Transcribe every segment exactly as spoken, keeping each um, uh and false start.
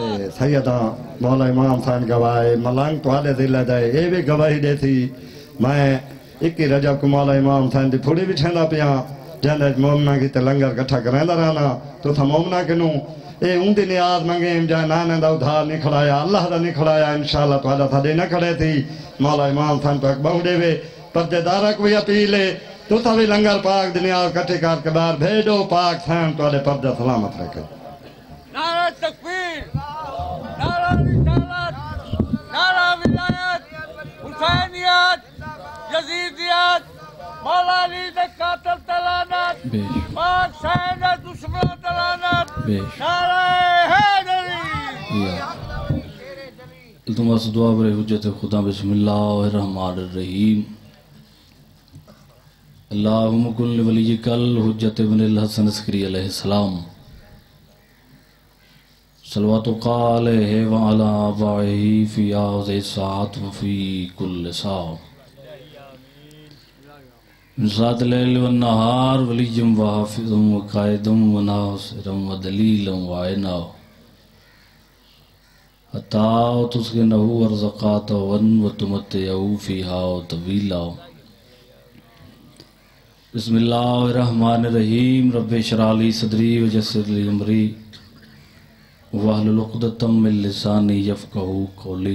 سیدہ مولا امام صاحب گواہے ملنگ تو آلے دلہ دائے اے بھی گواہی دے تھی میں اکی رجب کو مولا امام صاحب دی پھوڑی بھی چھیندا پیا جاندہ مومنہ کی تلنگر کٹھا کریں دا رہنا تو تھا مومنہ کنوں اے ان دی نیاز منگیں جائے نانے دا ادھار نہیں کھڑایا اللہ دا نہیں کھڑایا انشاءاللہ تو آلہ تھا دے نہ کھڑے تھی مولا امام صاحب تو ایک بہوڑے وے پردے دارہ کوئی اپیلے تو تھا بھی لنگر پاک دی نیاز کٹھے کار کے بار بھیجو پاک صاحب تو آلے پردے سلامت رکھے نعرہ تکبیر، نعرہ رسالت، نعرہ ولایت، حسینیت، یزیدیت، مولا علی دے قاتل تلانت، پاک شاہد دے دشمن تلانت، نعرہ حیدری. التماس دعا برے حجت خدا بسم اللہ الرحمن الرحیم. اللہم کن لولیک الحجت ابن الحسن عسکری علیہ السلام صلوات علیہ وعلا آبائہ فی آغاز ساعت وفی کل ساعت من ساعت لیل والنہار ولیم وحافظم وقائدم وناصرم ودلیلم وعینا حتیٰ تسکنہو ورزقات ون وتمتعو فیہا طویلا. بسم اللہ الرحمن الرحیم. رب اشرح لی صدری ویسر لی امری واحلل عقدۃ من لسانی یفقہوا قولی.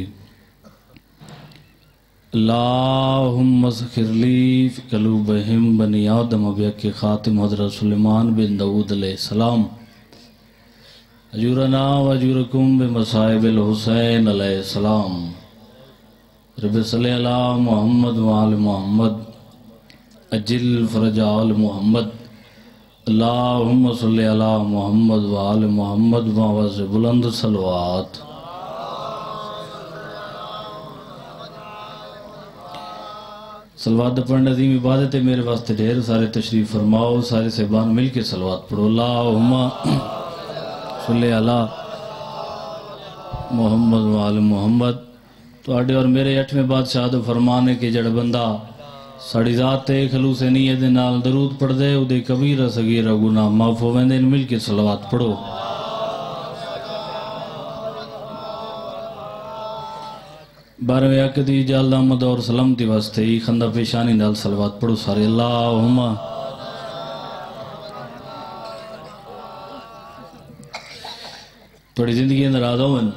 اللہم ذکر لی فی قلوبہم بنی آدم بحق خاتم حضرت سلیمان بن داود علیہ السلام اجورنا و اجورکم بمصائب الحسین علیہ السلام. رب صلی اللہ محمد و آل محمد اجل فرج آل محمد. اللہم صلی علی محمد و آل محمد وعوض بلند صلوات. صلوات پڑھنے عظیم عبادت ہے میرے واسطے ڈھیر سارے تشریف فرماؤ سارے صحبان مل کے صلوات پڑھو. اللہم صلی علی محمد و آل محمد. تو آڈے اور میرے اٹھویں بادشاہ دو فرمانے کے جڑ بندہ ساڑی ذات خلوص نیت نال درود پڑھ دے اودے کبیرہ صغیرہ گناہ معاف ہو ویندے مل کے صلوات پڑھو. بارہویں عقدی جال آمد اور سلامتی واسطے ہی خندہ پیشانی نال صلوات پڑھو سارے. اللہم تھوڑی زندگی اندر آدھا ہوں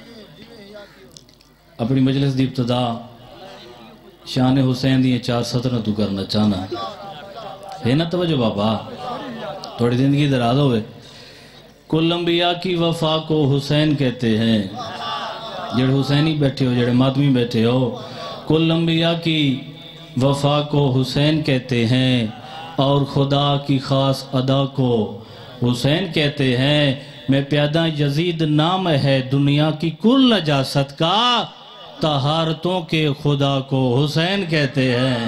اپنی مجلس دی ابتدا شان حسین دیئے چار سطرہ تو کرنا چاہنا ہے نا توجہ بابا تھوڑی زندگی در آدھا ہوئے. کل انبیاء کی وفا کو حسین کہتے ہیں. جڑ حسینی بیٹھے ہو جڑے ماتمی بیٹھے ہو کل انبیاء کی وفا کو حسین کہتے ہیں اور خدا کی خاص ادا کو حسین کہتے ہیں. میں پیادہ یزید نام ہے دنیا کی کل نجاست کا طہارتوں کے خدا کو حسین کہتے ہیں.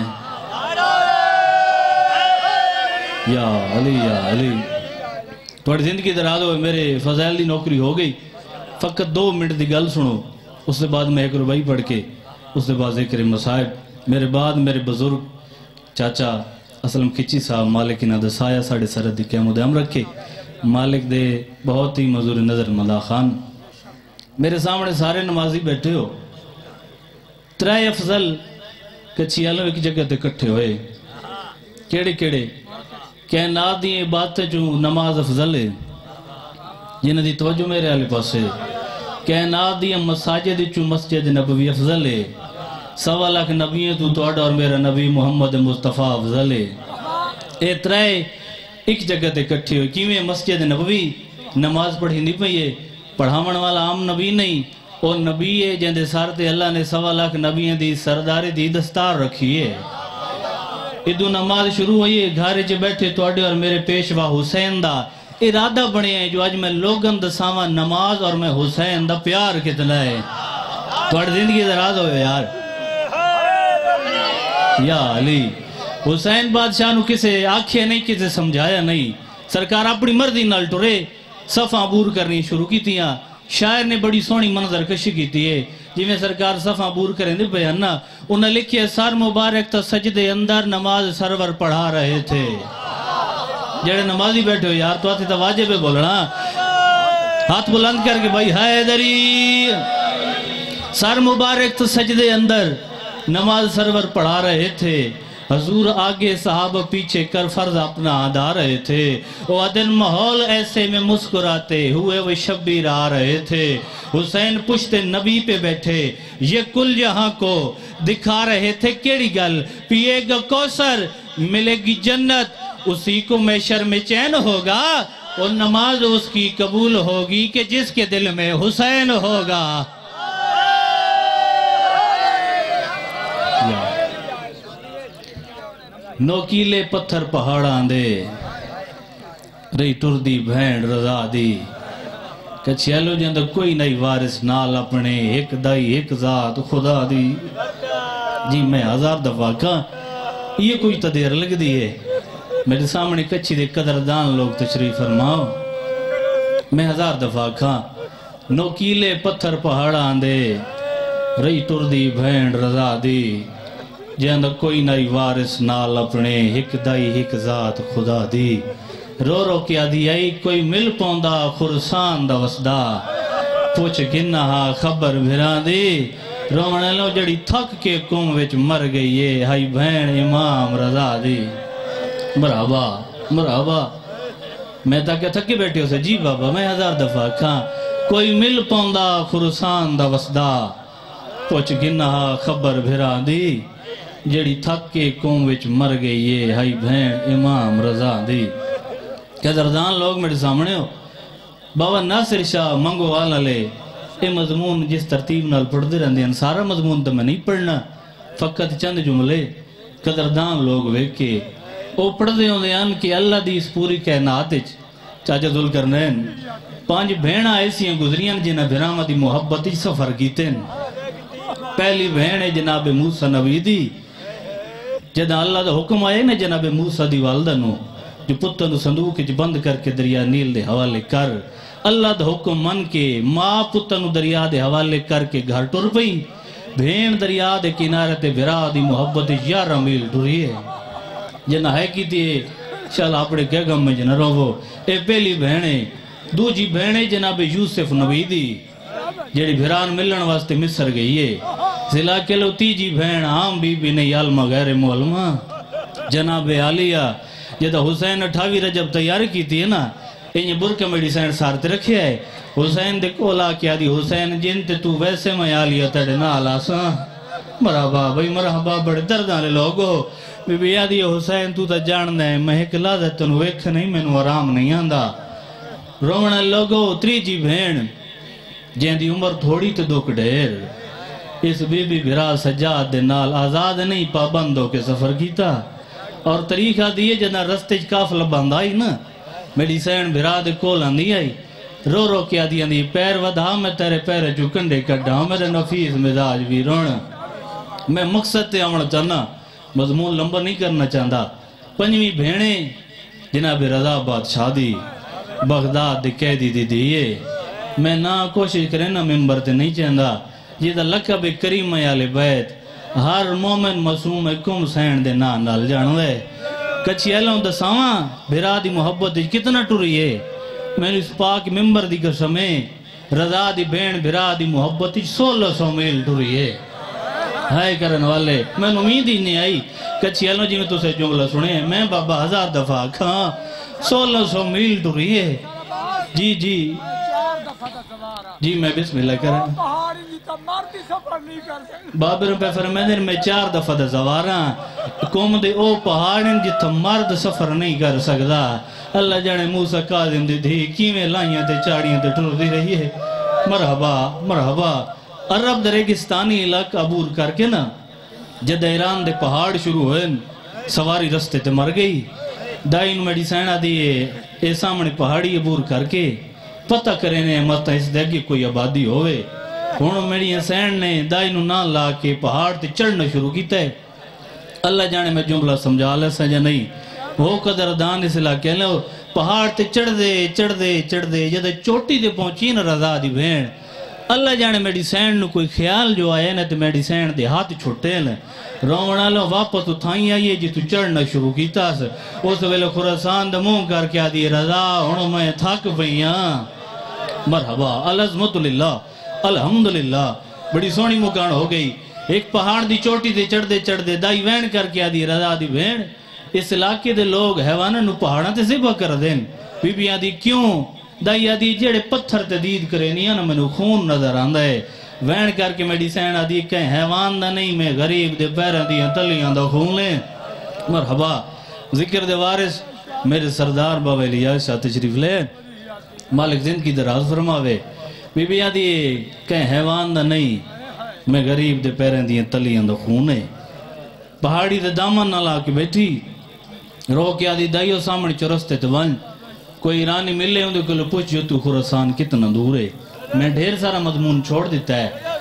یا علی یا علی. تھوڑی زندگی دراد ہوئے میرے فضائل دی نوکری ہو گئی فقط دو منٹ دی گل سنو اس سے بعد میں ایک ربائی پڑھ کے اس سے بعد ذکر مصائب میرے بعد میرے بزرگ چاچا اسلم کچی صاحب مالک نہ دسایا ساڑھے سرد دی قیام دام رکھے مالک دے بہت ہی مزور نظر ملا خان. میرے سامنے سارے نمازی بیٹھے ہو ترائے افضل کچھی آلوں ایک جگہ تے کٹھے ہوئے کیڑے کیڑے کائنات دی باتیں جو نماز افضل ہے جنہ دی توجہ میرے آلے پاس ہے. کائنات دی مساجد جو مسجد نبوی افضل ہے. سوا لاکھ نبییں تو توڑا اور میرا نبی محمد مصطفیٰ افضل ہے. اے ترائے ایک جگہ تے کٹھے ہوئے کیویں مسجد نبوی نماز پڑھی نہیں پئیے پڑھاون والا عام نبی نہیں اور نبی ہے جندے سارتے اللہ نے سوا لاکھ نبییں دی سرداری دی دستار رکھی ہے. ادو نماز شروع ہوئی ہے گھارے جے بیٹھے توڑے اور میرے پیشوا حسین دا ارادہ بڑے ہیں جو آج میں لوگن دساواں نماز اور میں حسین دا پیار کتنا ہے. توڑ زندگی دراد ہوئے یار یا علی. حسین بادشاہ نو کسے آکھے نہیں کسے سمجھایا نہیں سرکار اپنی مردی نال ٹرے صفحہ عبور کرنی شروع کی تیاں. شاعر نے بڑی سونی منظر کشی کی تیئے جی میں سرکار صفحہ عبور کریں دے بیانا انہیں لکھے سار مبارک تا سجدے اندر نماز سرور پڑھا رہے تھے. جڑے نمازی بیٹھے ہو یار تو آتی تا واجب ہے بولنا ہاتھ بلند کر کے بھائی حیدری سر مبارک تو سجدے اندر نماز سرور پڑھا رہے تھے، حضور آگے صحابہ پیچھے کر فرض اپنا ادا رہے تھے، وہ دن ماحول ایسے میں مسکراتے ہوئے وہ شبیر آ رہے تھے، حسین پشت نبی پہ بیٹھے یہ کل جہاں کو دکھا رہے تھے، کیڑی گل پیے گا کوثر ملے گی جنت اسی کو محشر میں چین ہوگا، اور نماز اس کی قبول ہوگی کہ جس کے دل میں حسین ہوگا۔ نوکیلے پتھر پہاڑاں دے رہی ٹر دی بھین رضا دی، کچھیلو جندہ کوئی نئی وارث نال اپنے ایک دائی ایک ذات خدا دی۔ جی میں ہزار دفعہ کہاں یہ کوئی تدیر لگ دی ہے، میرے سامنے کچھی دے قدردان لوگ تشریف فرماؤ، میں ہزار دفعہ کہاں نوکیلے پتھر پہاڑاں دے رہی ٹر دی بھین رضا دی، جہاں کوئی نئی وارث نال اپنے ایک دائی ایک ذات خدا دی، رو رو کیا دی آئی کوئی مل پوندا خرسان دا وسدا، پوچھ گنہا خبر بھران دی، رونے لو جڑی تھک کے کم وچ مر گئی ہے، ہائی بہن امام رضا دی۔ مرحبا مرحبا میں تاکہ تھکی بیٹھے ہو سے جی بابا میں ہزار دفعہ کھاں کوئی مل پوندا خرسان دا وسدا، پوچھ گنہا خبر بھران دی، جڑی تھک کے قوم وچ مر گئی ہے، ہائی بہن امام رضا دی۔ قدردان لوگ میرے سامنے ہو، بابا ناصر شاہ منگو والا لے اے مضمون جس ترتیب نال پڑھ دے رہن دے، سارا مضمون تو میں نہیں پڑھنا، فقط چند جملے قدردان لوگ ویک کے او پڑھ دے ہوں دے ان کہ اللہ دی اس پوری کائنات وچ چاچا ذل کرنین پانچ بہن ایسی ہیں گزریاں جنہ بھرامہ دی محبت ہی سفر کیتے ہیں۔ پہلی بہن ہے جناب موسیٰ نبی دی، جدہ اللہ دا حکم آئے نا جناب موسیٰ دی والدہ نو جو پتہ نو صندوق اچ بند کر کے دریا نیل دے حوالے کر، اللہ دا حکم من کے ماں پتہ نو دریا دے حوالے کر کے گھر ٹر پئی، بھین دریا دے کنارے تے بھرا دی محبت یارہ میل ٹری ہے، جنہ ہے کی تھی شاءاللہ اپنے کہہ گم میں جنہ رو اے پہلی بہنے، دو جی بہنے جناب یوسف نبی دی جیڑی بھران ملن واسطے مصر گئی ہے، ضلع کے لو تیجی بہن عام بی بی نہیں عالمہ غیر معلمہ جناب عالیہ جدہ حسین اٹھاوی رجب تیار کی تھی نا انہیں برکہ میڈی سین سارتے رکھے ہے، حسین دے کولا کیا دی حسین جنتے تو ویسے میں عالیہ تڑے نالا سا، مرحبا بھئی مرحبا بڑے دردانے لوگو، بی بی یادی حسین تو تا جان دے میں ایک لازت تنو ایک نہیں میں نو آرام نہیں آندہ، رومن لوگو تریجی بہن جہاں دی عمر تھوڑی تے دکھ ڈیر، اس بی بی بھرا سجاد دے نال آزاد نہیں پابندوں کے سفر کیتا، اور طریقہ دیئے جنا رستے کافل بند آئی نا، میڈی سین بھرا دے کول آندی آئی، رو رو کیا دی آندی پیر ودھا میں تیرے پیر جو کنڈے کڈا ہوں میرے نفیس مزاج بھی رونا، میں مقصد تے آمنا چاہنا مضمون لمبا نہیں کرنا چاہتا، پنجویں بھیڑیں جناب رضا بادشاہ دی بغداد دے قیدی دی دیئے، میں نہ کوشش کریں نا ممبر تے نہیں چاہتا، جیدہ لقب کریم آل بیت ہر مومن معصوم کم سین دے نا نال جانوے، کچھی ایلوں دساواں بھرا دی محبت کتنا ٹری ہے، میں نے اس پاک ممبر دی قسمیں رضا دی بین بھرا دی محبت سولہ سو میل ٹری ہے، ہائے کرن والے میں امید ہی نہیں آئی، کچھی ایلوں جی میں تو سے جملہ سنے میں بابا ہزار دفعہ کھاں سولہ سو میل ٹری ہے، جی جی جی میں بسم اللہ کریں بابر پہ فرمیدن میں چار دفعہ دا زواراں قوم دے او پہاڑن جتا مرد سفر نہیں کر سکتا، اللہ جانے موسیٰ قادم دی دھی کیویں لائیاں تے چاڑیاں تے ٹر دی رہی ہے، مرحبا مرحبا عرب در ریگستانی علاقہ عبور کر کے نا جد ایران دے پہاڑ شروع ہوئے سواری رستے تے مر گئی، دائن میڈی سینہ دیئے اے سامنے پہاڑی عبور کر کے پتہ کرنے مطا اس دیکھی کوئی آبادی ہوئے، ہونوں میری حسین نے دائنو نہ لا کے پہاڑ تے چڑھنا شروع کیتا ہے، اللہ جانے میں جملہ سمجھا لے سجا نہیں، وہ قدردان اس علاقے لو پہاڑ تے چڑھ دے چڑھ دے چڑھ دے جدے چوٹی دے پہنچی نا رضا دی بہن، اللہ جانے میڈی سین نو کوئی خیال جو آئے نا تے میڈی سین دے ہاتھ چھوٹے نا، رونا لو واپس اتھائیں آئیے جی تو چڑھنا شروع کیتا اس اس ویلے خراسان دے منہ کر کے آدھی رضا ہونوں میں تھک پئیاں، مرحبا العظمت للہ الحمدللہ بڑی سونی مکان ہو گئی ایک پہاڑ دی چوٹی تے چڑھ دے چڑھ دے دائی وین کر کے آدھی رضا دی وین اس علاقے دے لوگ حیوانہ نو پہاڑاں تے ذبح کر دیں بی بی آدھی کیوں دائی آدھی جڑے پتھر تے دید کرے نہیں نا میں نو خون نظر آندہ ہے وین کر کے میڈی سین آدھی کہیں حیوان دا نہیں میں غریب دے پیران دی تلیاں دا خون لیں مرحبا ذکر دے وارث میرے سردار بابا الیاس شاہ تشریف لے مالک زندگی دراز فرماوے بی بی آدھی کہیں حیوان دا نہیں میں غریب دے پیران دی تلیاں دا خون ہے پہاڑی دے دامن نہ لا کے بیٹھی رو کے آدھی دائیو سامنے چرستے تو ون کوئی ایرانی ملے ہوں دے کلو پوچھو تو خوراسان کتنا دور ہے میں ڈھیر سارا مضمون چھوڑ دیتا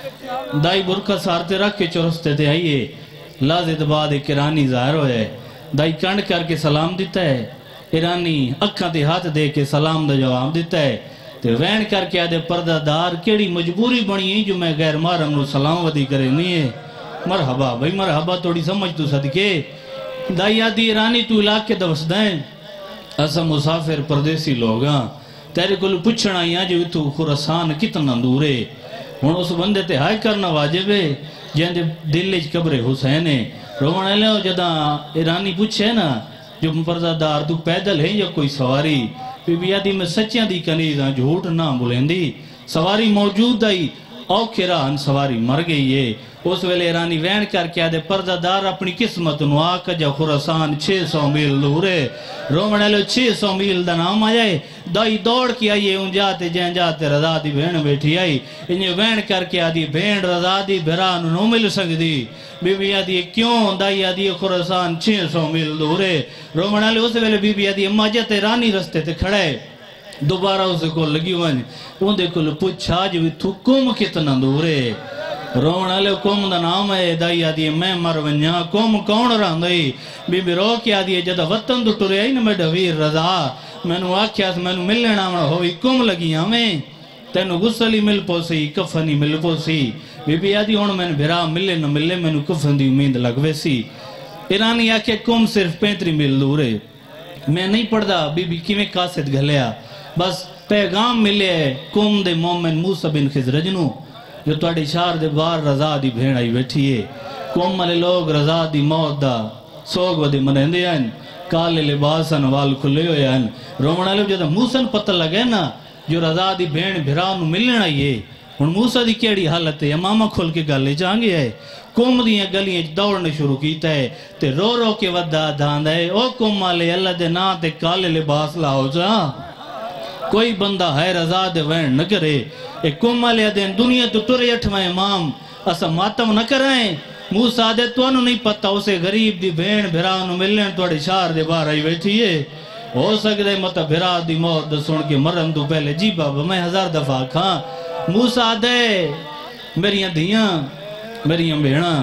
ہے دائی برکہ سارتے رکھ کے چرستے تھے آئیے لازد بعد ایک ایرانی ظاہر ہوئے دائی کنڈ کر کے سلام دیتا ہے ایرانی اکھاں تے ہاتھ دے کے سلام دا جواب دیتا ہے تے وین کر کے آدھے پردہ دار کیڑی مجبوری بنی ہے جو میں غیر مارم نو سلام ودی کرے نہیں ہے مرحبا بھائی مرحبا توڑی سمجھ تو صدقے دائی آدھی ایرانی تو علاقے دوست دائیں ایسا مسافر پردیسی لوگاں تیرے کل پچھنا ہی جو تو خوراسان کتنا دورے ہون اس بندے تے ہائے کرنا واجب ہے جہاں دے دلیج قبر حسین ہے رونے لے جدہ ایرانی پوچھے نا جو پردہ دار تو پیدل ہے یا کوئی سواری بی بی آدھی میں سچیاں دی کنیزاں جھوٹ نہ بولیں دی سواری موجود دائی اوکھے راہن سواری مر گئی ہے اس ویلے ایرانی وین کر کے آدھے پردہ دار اپنی قسمت نو آکا جا خوراسان چھ سو میل دورے رومنے لو چھ سو میل دا نام آئے دائی دوڑ کی آئیے ان جاتے جہن جاتے رضا دی بین بیٹھی آئی انہیں وین کر کے آدھی بین رضا دی بھران نو مل سک دی بی بی آدھی کیوں دائی آدھی خوراسان چھ سو میل دورے رومنے لو اس ویلے بی بی آدھی اما جاتے رانی رستے تے کھڑے دوبارہ اسے کو لگی ون ان دے کل پوچھا جو تو کم کتنا دورے رونا لے کم دا نام ہے دائی آدھی میں مر ونیا کم کون رہن دائی بی بی رو کی آدھی جدہ وطن دو ٹورے آئی نا میں ڈویر رضا میں نو آکھیاس میں نو ملنے نامنا ہوئی کم لگی ہمیں تینو غسلی مل پوسی کفنی مل پوسی بی بی آدھی ہون میں بھرا ملے نہ ملے میں نو کفن دی امید لگوے سی ایرانی آکھے کم صرف پینتری مل دورے میں نہیں پڑھدا بی بی کی میں قاسد گھلیا بس پیغام ملے کم دے مومن موسیٰ بن خزرجنو جو توڑی شار دے بار رضا دی بھین آئی بیٹھی ہے کم ملے لوگ رضا دی موت دا سوگ ودی منہیں دے ہیں کالے لباسن وال کھلے ہوئے ہیں رومنہ لوگ جدہ موسیٰ پتہ لگے نا جو رضا دی بھین بھرانو ملنے آئی ہے ان موسیٰ دی کیڑی حالت ہے امامہ کھل کے گلے جانگے ہے کم دیاں گلیاں دوڑنے شروع کیتا ہے تے رو رو کے ودہ دھاندہ ہے او کم مالے اللہ دے نا تے کالے لباس لاؤ جا کوئی بندہ ہے رضا دے وین نہ کرے ایک کم علیہ دین دنیا تو ٹرے اٹھوائے امام اسا ماتم نہ کرائیں موسیٰ دے تو انہوں نہیں پتا اسے غریب دی بین بھرانو ملنے توڑے شار دے بار آئی بیٹھی ہے ہو سکتے مطا بھرا دی موت دے سن کے مرن تو پہلے جی بابا میں ہزار دفعہ کھاں موسیٰ دے میریاں دیاں میریاں بھیڑاں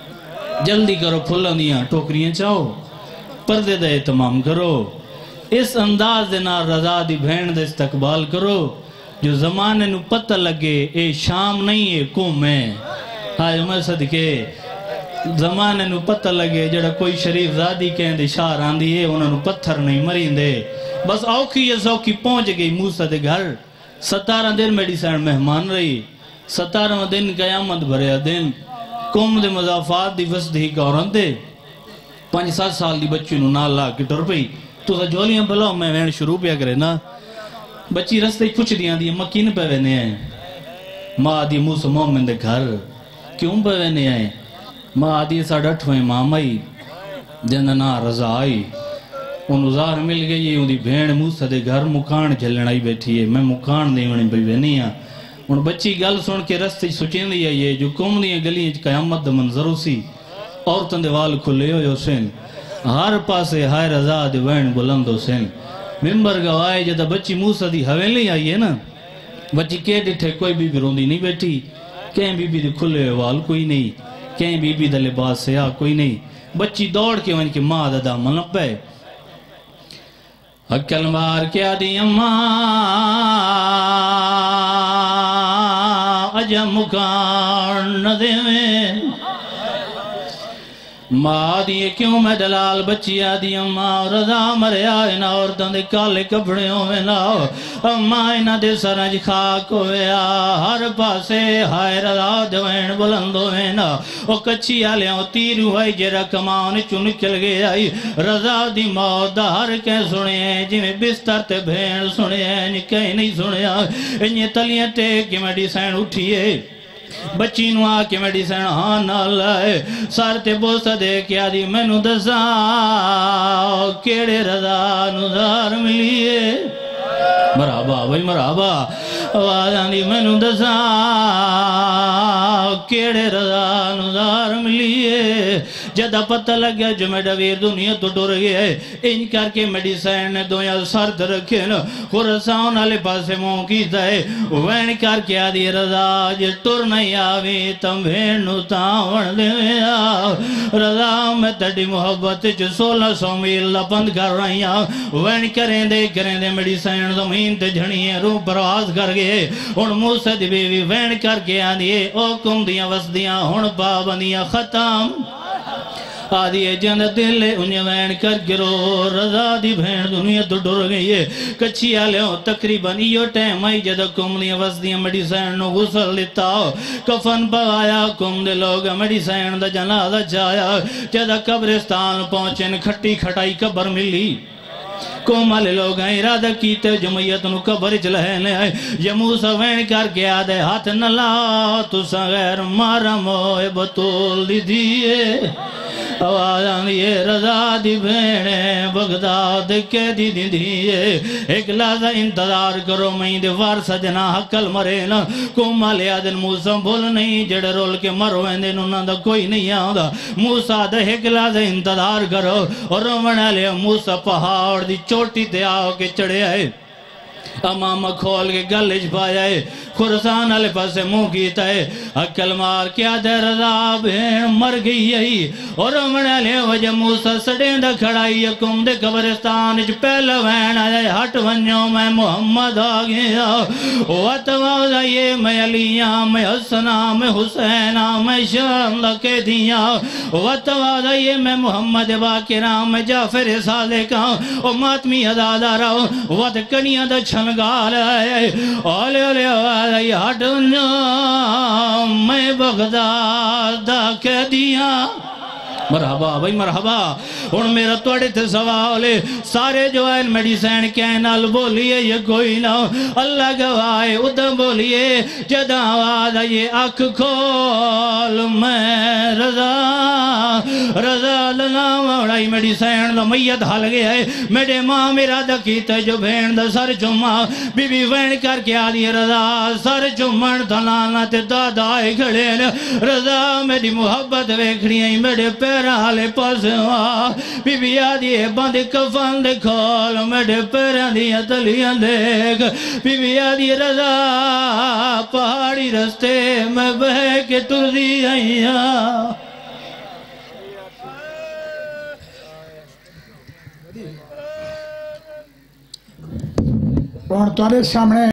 جلدی کرو پھلوں دیاں ٹوکریاں چاہو پردے دے تمام کرو اس انداز دے نار رضا دی بھین دے استقبال کرو جو زمانے نو پتہ لگے اے شام نہیں ہے کم ہے آج میں صدقے زمانے نو پتہ لگے جڑا کوئی شریف زادی کہیں دے شار آندھی ہے انہوں نو پتھر نہیں مرین دے بس اوکھی یا زوکی پہنچ گئی موسیٰ دے گھر ستارہ دن میڈی سین مہمان رہی ستارہ دن قیامت بھریا دن کم دے مضافات دی وسدہی کورن دے پانچ سات سال دی بچی نو نال لا کے ٹر پئی تو سا جولیاں بلاؤ میں وین شروع پیا کرے نا بچی رستے پچھ دیاں دی مکین پہ وینے آئے ماں آدھی موسیٰ مومن دے گھر کیوں پہ وینے آئے ماں آدھی ساڑھ اٹھویں مام آئی جننا رضا آئی ان ازار مل گئی ان دی بھین موسیٰ دے گھر مکان جھلن آئی بیٹھی ہے میں مکان دے انہیں بھی وینے آئے ان بچی گل سن کے رستے سچین دیا یہ جو کم دیاں گلیاں قیامت دا منظر سی عورتوں دے وال کھلے ہوئے حسین ہر پاسے ہائے رضا دے وین بلند حسین ممبر گوائے جدہ بچی موسیٰ دی حویلی آئی ہے نا بچی کے ڈٹھے کوئی بی بی روندی نہیں بیٹھی کہیں بی بی دے کھلے وال کوئی نہیں کہیں بی بی دے لباس سیاہ کوئی نہیں بچی دوڑ کے ون کے ماں دا دامن لپے اکل مار کیا دی اماں اجا مکان نہ دے میں ماں دیے کیوں میں دلال بچیا دی اماں رضا مریا اینا عورتوں دے کالے کپڑے ہوئے نا اماں اینا دے سرنج خاک ہوئے ہر پاسے ہائے رضا دوین بلند ہوئے نا او کچھی آلیاں تیر ہوئی جرا کمان چون نکل گیا رضا دی موت ہر کے سنے ہیں جی میں بستر تے بھین سنے ہیں کہیں نہیں سنے ہیں انہیں تلیاں ٹیک کی میڈی سین اٹھئے بچی نو آ کے میڈی سین ہاں نہ لائے سارتے بوسا دے کیا دی میں نو دسا کیڑے رضا نظار ملیے مرحبا بھائی مرحبا آوازاں دی میں نو دسا کیڑے رضا نظار ملیے جدہ پتہ لگ گیا جو میڈا ویر دنیا تو ڈر گیا ہے ان کر کے میڈی سین نے دویا سرد رکھے نا خورسان آلے پاسے موں کیتا ہے وین کر کے آدھی رضا جے ٹر نہیں آوی تم بھینو تاون دے آ رضا میں تڑی محبت جو سولہ سو میل لپند کر رہی ہوں وین کریں دے کریں دے میڈی سین زمین تے جھنی ہے روح پرواز کر گئے ان موسیٰ دی بیوی وین کر کے آدھی او کم دیاں وسدیاں ہن پابندیاں ختم آدھی جن دل انہیں وین کر گرو رضا دی بھین دنیا تو ڈر گئی ہے کچھی آلے ہوں تقریباً یہ ٹیم آئی جدہ کم دیاں وسدیاں میڈی سین نو غسل لیتا ہو کفن پایا کم دے لوگ میڈی سین دا جنازہ چایا جدہ قبرستان پہنچن کھٹی کھٹائی قبر ملی کومالے لوگ ہیں ارادہ کیتے جمعیت نو قبر چلہنے آئے یہ موسیٰ وین کر کے آدھے ہاتھ نہ لا تو سا غیر مارا موئے بطول دی دیئے آوازاں دیئے رضا دی بھینے بغداد کے دی دی دیئے ایک لحظہ انتظار کرو میں دے وار سجنا حقل مرے نا کومالے آدھن موسیٰ بھول نہیں جڑے رول کے مروین دے نونا دا کوئی نہیں آدھا موسیٰ دے ایک لحظہ انتظار کرو اور رومنہ لے موسیٰ پہاڑ دی چوٹی تے آؤ کے چڑھے آئے امامہ کھول کے گلج پایا ہے خورسان علی پاسے منہ کیتا ہے اکل مار کیا دے رضا بھین مر گئی ہے اور امنے لے وجہ موسیٰ سڑیں دا کھڑائی کم دے قبرستان اچھ پہلا وین آئے ہٹ ونیوں میں محمد آگیا واتوازہ یہ میں علیاں میں حسنہ میں حسینہ میں شاندہ کے دیا واتوازہ یہ میں محمد باکرہ میں جعفر صادقہ و ماتمی عدادہ رہو وات کنیاں دا چھنگال ہے اولے اولے آئی ہٹنا میں بغداد دا کہہ دیا مرحبا بھائی مرحبا ان میرا توڑے تھے سوالے سارے جو آئین میڈی سین کہنال بولیے یہ کوئی نہ اللہ گواہے ادھا بولیے جدہ آواز آئیے اکھ کھول میں رضا رضا لنا وڑائی میڈی سین دا میت حال گیا ہے میڈے ماں میرا دا کیتا جو بھین دا سر چمہ بی بی وین کر کے آدھی رضا سر چمن تھلانا تے دادا آئے کھڑے رضا میری محبت ویکھڑی ہیں میڈے پیر حالے پاس ہوا بی بی آدھی بند کفن دے کھول میڈے پیران دیا تلیاں دیکھ بی بی آدھی رضا پہاڑی رستے میں بہ کے ٹر دی آئیاں اور تمہارے سامنے